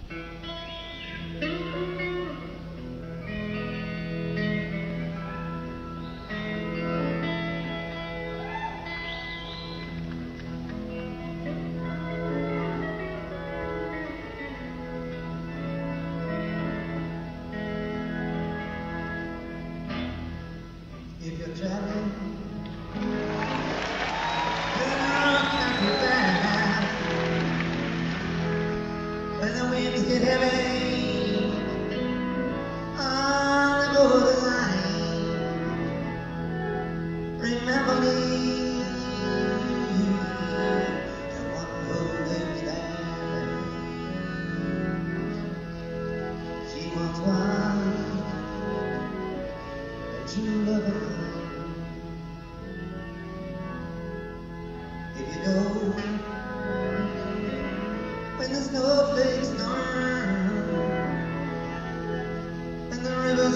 If you're traveling, turn around country back. When the winds get heavy on the borderline, remember me, the one who lives there. She wants one, a true lover. If you go when the snowflakes turn and the rivers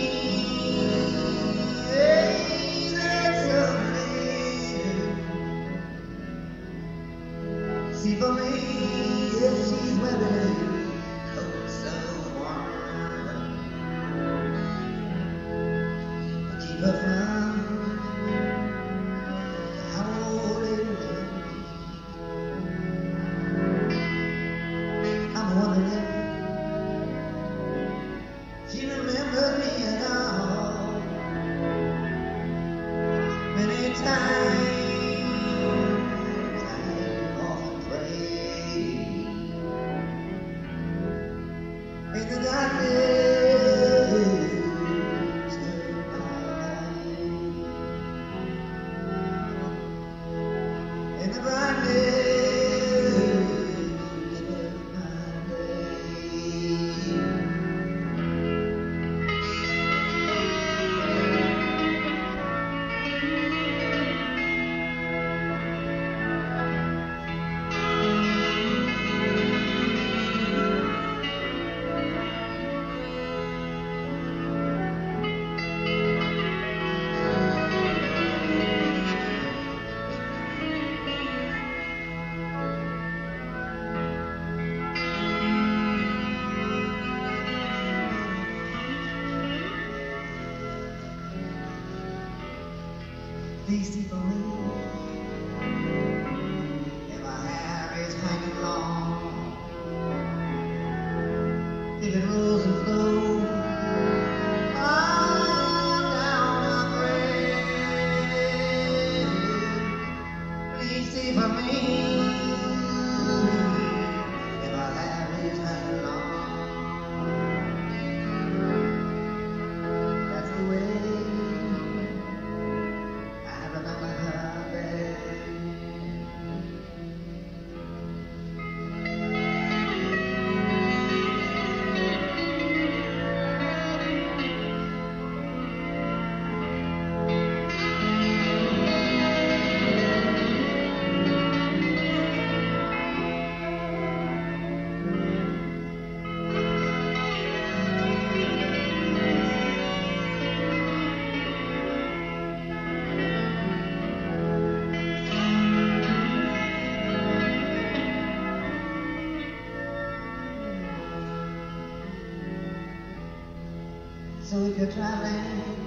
freeze, that's someday. See for me if she's weathering, oh so warm, keep her from she remembered me at all. Many times I often prayed in the darkness of my night, in the brightness. Please see for me if my hair is hanging long, if it rolls and flows on down my thread. Please see for me if my hair is hanging long. That's the way so if you're traveling